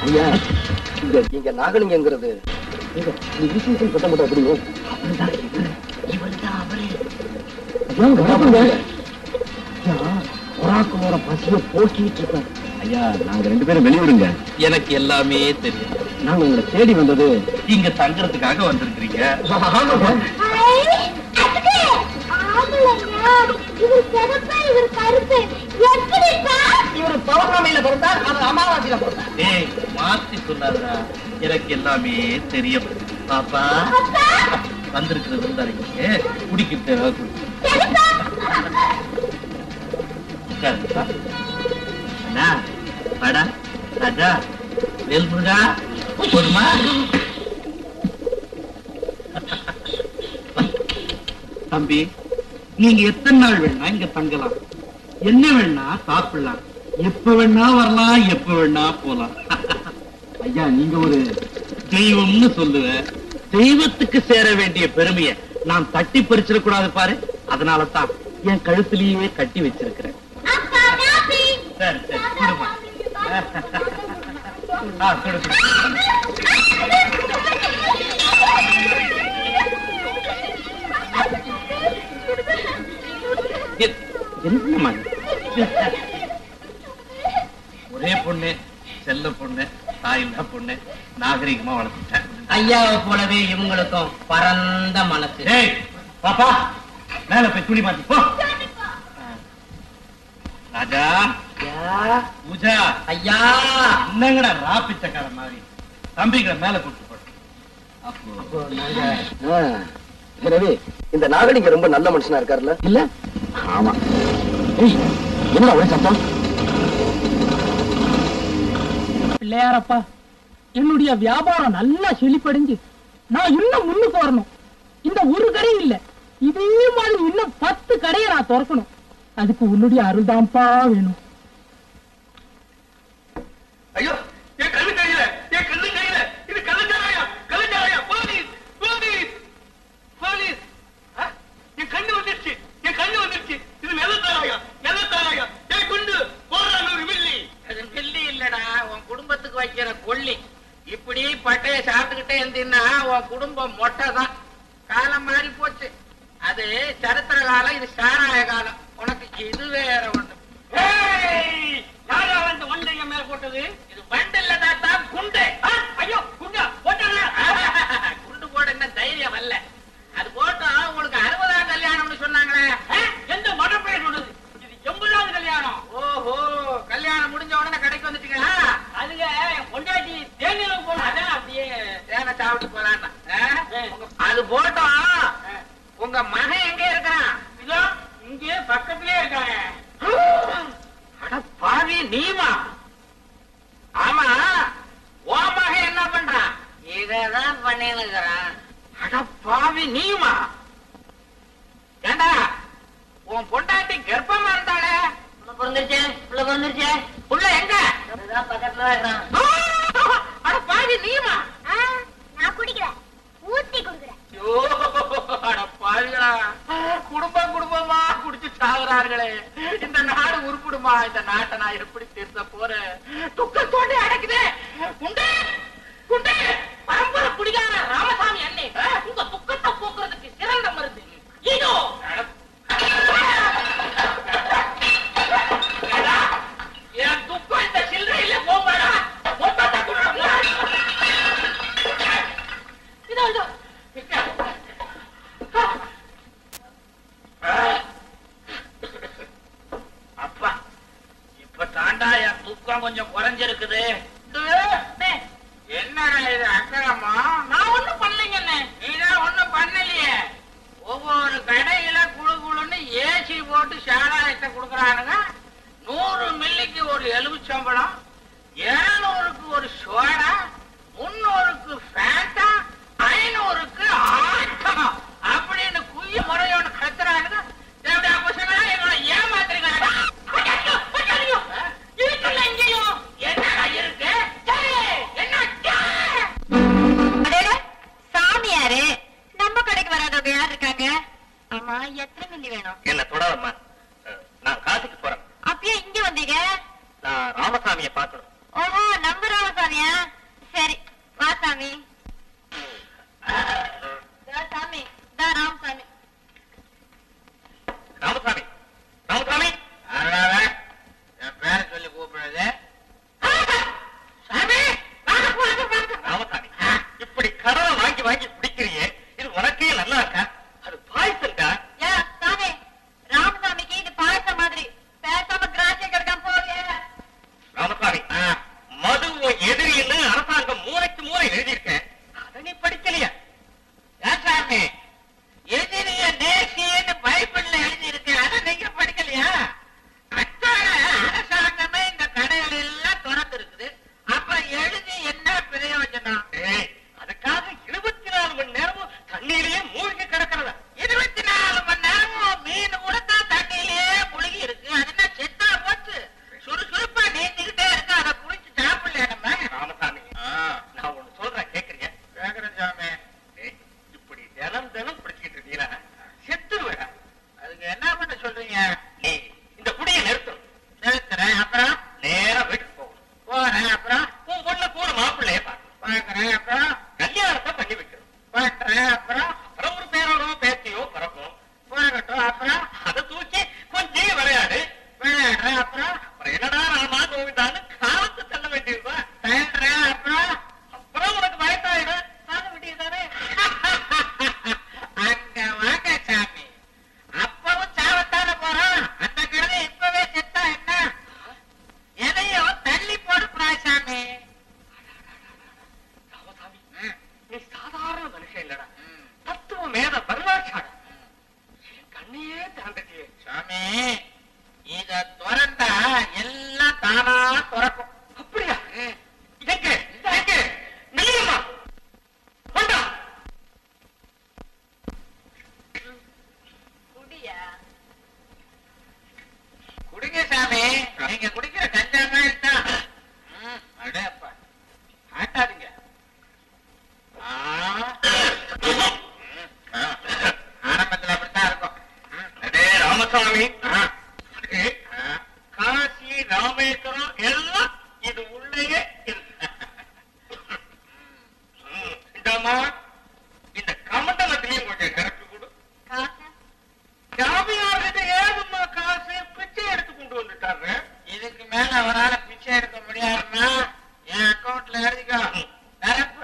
ஐயா இங்க நாகலிங்கங்கிறது கட்ட மாட்டா தெரியும். பசிய போக்கிட்டு இருக்காங்க. ஐயா நாங்க 2 பேரும் வெளியூருங்க. எனக்கு எல்லாமே தெரியும். நாங்க உங்களை தேடி வந்தது இங்க தங்கறதுக்காக வந்திருக்கீங்க. பௌர்ணமியில பிறந்தார், அமாவாசையில பிறந்தார். மாத்தி சொல்லாதா, எனக்கு எல்லாமே தெரியும். பாப்பா வந்திருக்கிறது குடிக்க ராஜா வேல்முருகா போதுமா? தம்பி நீங்க எத்தனை நாள் வேணா இங்க தங்கலாம், என்ன வேணா சாப்பிடலாம், எப்ப வேணா வரலாம், எப்ப வேணா போலாம். ஐயா நீங்க ஒரு தெய்வம்னு சொல்லுவ. தெய்வத்துக்கு சேர வேண்டிய பெருமையை நான் தட்டி பறிச்சிடக்கூடாது பாரு. அதனாலதான் என் கழுத்திலேயே கட்டி வச்சிருக்கிறேன். சரி சரி கொடுமா. என்னம்மா ஒரே பொண்ணு, செல்ல பொண்ணு, தாயில்லா பொண்ணு, நாகரிகமா வளர்த்துட்டேன். ஐயாவை போலவே இவங்களுக்கும் பரந்த மனசு. பாப்பா மேல போய் துணி மாத்தி போ. ராஜா பூஜா ஐயா என்னங்கடா ராப்பிச்சக்கார மாதிரி தம்பிகளை மேல கூட்டு போட்டு. எனவே இந்த நாகலிங்க ரொம்ப நல்ல மனுஷனா இருக்காருல்ல? இல்ல ஆமா. என்ன ஒரே சத்தம்? பிள்ளையாரப்பா என்னுடைய வியாபாரம் நல்லா செழிப்படைஞ்சு நான் இன்னும் முன்னுக்கு வரணும். இந்த ஒரு கடை இல்ல, இதே மாதிரி இன்னும் 10 கடையை நான் திறக்கணும். அதுக்கு உன்னுடைய அருள் தான்ப்பா வேணும். ஐயோ என் கண்ணு கையில, என் கண்ணு கையில, இது கள்ளச்சாராயா, கள்ளச்சாராயா, போலீஸ் போலீஸ் போலீஸ். என் கண்ணு வந்துருச்சு, என் கண்ணு வந்துருச்சு. இது வெள்ளத்தாராயா, வெள்ளத்தாராயா. என் குண்டு போடுறாங்க ஒரு மில்லி. அது மில்லி இல்லடா, உன் குடும்பத்துக்கு வைக்கிற கொல்லி. இப்படி பட்டைய சாப்பிட்டுக்கிட்டே இருந்தீங்கன்னா உன் குடும்பம் மொட்டை தான். காலம் மாறி போச்சு. அது சரித்திர காலம், இது சாராய காலம். உனக்கு இது வேற ஒண்ணு. யாரா வந்து ஒன்றைய மேல போட்டது? இது வண்டு இல்ல தாத்தா, குண்டு. ஐயோ குண்டா போட்டாங்க. குண்டு போட என்ன தைரியம் வரல. அது போட்டோம் உங்களுக்கு 60ஆம் கல்யாணம்னு சொன்னாங்களே. எந்த மடப்பைய சொல்லுது? இது 80ஆவது கல்யாணம். ஓஹோ, கல்யாணம் முடிஞ்ச உடனே கடைக்கு வந்துட்டீங்களா? அதுங்க பொண்டாட்டி தேனில போன அதான் அப்படியே தேனை சாப்பிட்டு போலான்னா. அது போட்டோம். உங்க மகன் எங்க இருக்கான்? இதோ இங்கே பக்கத்திலே இருக்காங்க. அட பாவி நீமா? ஆமா, ஓ மகன் என்ன பண்றான்? இததான் பண்ணிருக்கிறான். அட பாவி நீமா? ஏண்டா உன் பொண்டாட்டி கர்ப்பமா இருந்தாளே? பிறந்துருச்சு, புள்ள பிறந்துருச்சு. புள்ள எங்க? பக்கத்துல இருக்கிறான். அட பாவி நீமா? நான் குடிக்கிறேன், ஊத்தி குடுக்கிறேன். அட பாவிகளா, குடும்பம் குடும்பமா குடிச்சு சாகுறார்களே. இந்த நாடு உருப்பிடுமா? இந்த நாட்டை நான் எப்படி திருத்த போறேன்? துக்கத்தோடு அடைக்குது. குண்டே குண்டே, பரம்பரை குடிகார ராமசாமி அண்ணே, உங்க துக்கத்தை போக்குறதுக்கு சிறந்த மருந்து இதோ. என் துக்கம் இந்த சில்லறையில போகடா. மொத்தத்தை குடுறா. இதோ இதோ அப்பா, இப்ப தாண்டா என் தூக்கம் கொஞ்சம் குறைஞ்சிருக்குது. என்னடா இது அக்கறமா? நான் ஒண்ணும் பண்ணலைங்க. நீதான் ஒண்ணும் பண்ணலையே. ஒவ்வொரு கடையில குழு குழுன்னு ஏசி போட்டு சாராயத்தை கொடுக்கறானுங்க. 100 மில்லிக்கு ஒரு எலுமிச்சம்பழம், 200க்கு ஒரு சோடா, 300க்கு ஃபேண்டா, 500க்கு ஆட்டம் அப்படின்னு குய்ய முறையோட கத்துறானுங்க. எங்களை ஏமாத்துறீங்க. வீட்டுல எங்கேயும் என்னடா இருக்கு? சாமியாரு நம்ம கடைக்கு வராதவங்க யார் இருக்காங்க? ஆமா, எத்தனை மில்லி வேணும்? என்ன தொடாதம்மா, நான் காசிக்கு போறேன். அப்பயே இங்க வந்தீங்க? நான் ராமசாமியை பார்க்கணும். ஓஹோ, நம்ம ராமசாமியா? ஒண்ணு எழுதிக்கோ. நிரப்பு.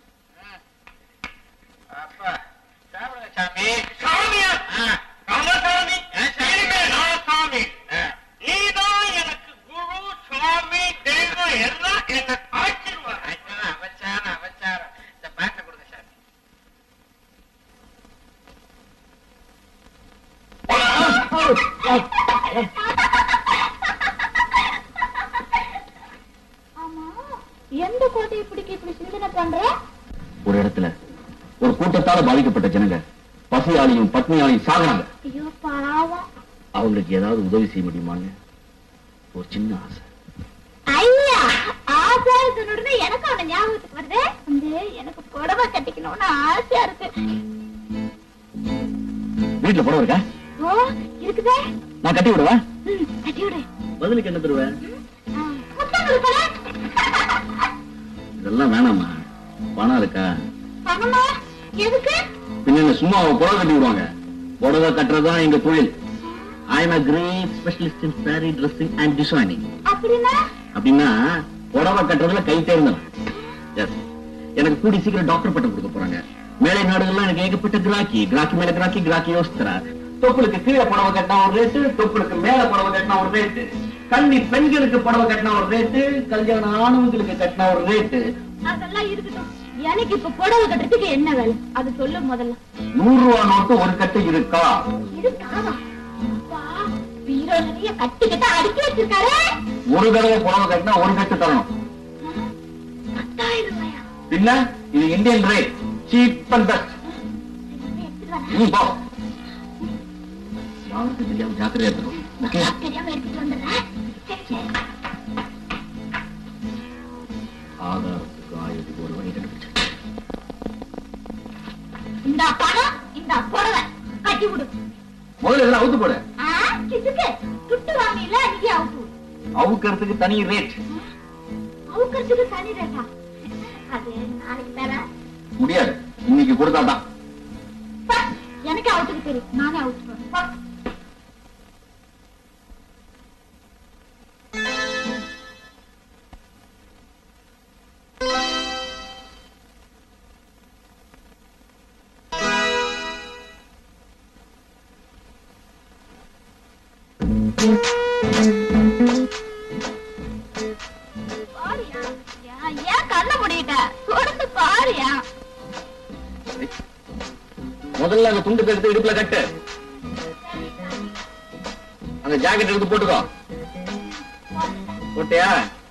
அப்பா சாப்பிடுங்க சாமி. சாமியா? ராமசாமி, ராமசாமி, நீதான் எனக்கு குரு, சுவாமி, தெய்வம் எல்லாம் என்ன ஆச்சரியம். அவச்சாரம். இந்த பாட்டை கொடுங்க சாமி. ஆமா, எந்த கோட்டையை பிடிக்க இப்படி சிந்தனை பண்ற? ஒரு இடத்துல ஒரு கூட்டத்தால பாதிக்கப்பட்ட ஜனங்க பசியாலையும் பத்னியாலையும் சாகுறாங்க. ஐயோ பாவம். அவங்களுக்கு ஏதாவது உதவி செய்ய முடியுமான்னு ஒரு சின்ன ஆசை. ஐயா, ஆசை சொன்ன எனக்கு அவன ஞாபகத்துக்கு வருது. எனக்கு புடவை கட்டிக்கணும்னு ஆசையா இருக்கு. வீட்டுல புடவை இருக்கா? ஓ இருக்குதே. நான் கட்டி விடுவேன். கட்டி விடு. பதிலுக்கு என்ன தருவேன்? முத்தங்கள் தர. இதெல்லாம் வேணாமா? பணம் இருக்கா? பணமா? எதுக்கு? பின்ன சும்மா புடவை கட்டி விடுவாங்க. புடவை கட்டுறதுதான் எங்க தொழில். I am a great specialist in saree dressing and designing. அப்படின்னா புடவை கட்டுறதுல கை தேர்ந்தவன். எஸ், எனக்கு கூடி சீக்கிரம் டாக்டர் பட்டம் கொடுக்க போறாங்க. மேலை நாடுகள்லாம் எனக்கு ஏகப்பட்ட கிராக்கி மேல கிராக்கி யோசிக்கிறா. தொப்புளுக்கு கீழே புடவை கட்டினா ஒரு ரேட்டு, தொப்புளுக்கு மேல புடவை கட்டினா ஒரு ரேட்டு, கன்னி பெண்களுக்கு புடவை கட்டினா ஒரு ரேட்டு, கல்யாண ஆணவங்களுக்கு கட்டினா ஒரு ரேட்டு. அதெல்லாம் இருக்கட்டும். எனக்கு இப்ப புடவை கட்டுறதுக்கு என்ன வேலை அது சொல்லு முதல்ல. 100 ரூபாய் நோட்டு ஒரு கட்டு இருக்கா? இருக்காவா? பீரோ நிறைய கட்டிக்கிட்ட அடுக்கி வச்சிருக்காரு. ஒரு தடவை புடவை கட்டினா ஒரு கட்டு தரணும். 10,000 ரூபாயா? பின்ன இது Indian rate, cheap and best. யாருக்கு தெரியாம ஜாக்கிரதையா இருக்கணும். தெரியாம எடுத்துட்டு வந்துடுறேன். ஆதாரத்துக்கு 1000 ஒரு வழி கண்டுபிடிச்சு. இந்த பணம், இந்த புடவை கட்டி விடு. முதல்ல இதெல்லாம் அவுத்து போட. கிசுக்கு துட்டு வாங்கில நீங்க அவுத்து. அவுக்கிறதுக்கு தனி ரேட். அவுக்கிறதுக்கு தனி ரேட்டா? அது நாளைக்கு தரேன். முடியாது, இன்னைக்கு கொடுத்தாதான். எனக்கு அவுத்துக்கு தெரியும், நானே அவுத்துக்கிறேன். ஏன் கண்ண முடியிட்ட? கொடுத்து பாருயா. முதல்ல அந்த துண்டு எடுத்து இடுப்புல கட்டு. அந்த ஜாக்கெட் எடுத்து போட்டுக்கோ. போட்டியா?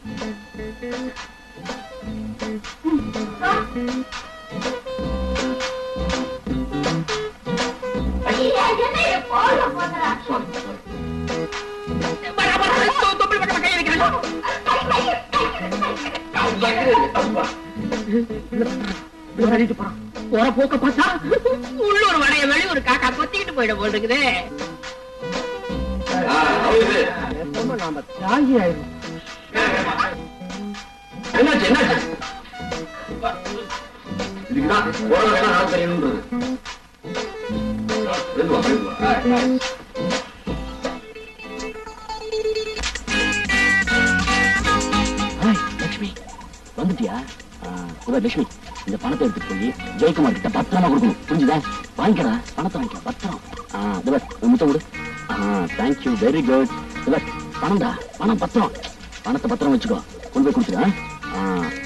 போற போக்க பார்த்தா உள்ளூர் வடைய வெளி ஒரு காக்கா கொத்திக்கிட்டு போயிட போல் இருக்குது. நாம தியாகி ஆயிடும். என்னாச்சு என்னாச்சு? இதுக்குதான் உறவு நாள் தெரியணும்ன்றது. லட்சுமி வந்துட்டியா? லட்சுமி, இந்த பணத்தை எடுத்துட்டு போய் ஜெயக்குமார் கிட்ட பத்திரமா கொடுக்கணும், புரிஞ்சுதா? வாங்கிக்கடா, பணத்தை வாங்கிக்க, பத்திரம். முத்தம் கொடு. Thank you, very good. பணம்டா, பணம் பத்திரம். பணத்தை பத்திரம் வச்சுக்கோ, கொண்டு போய் கொடுத்துரு.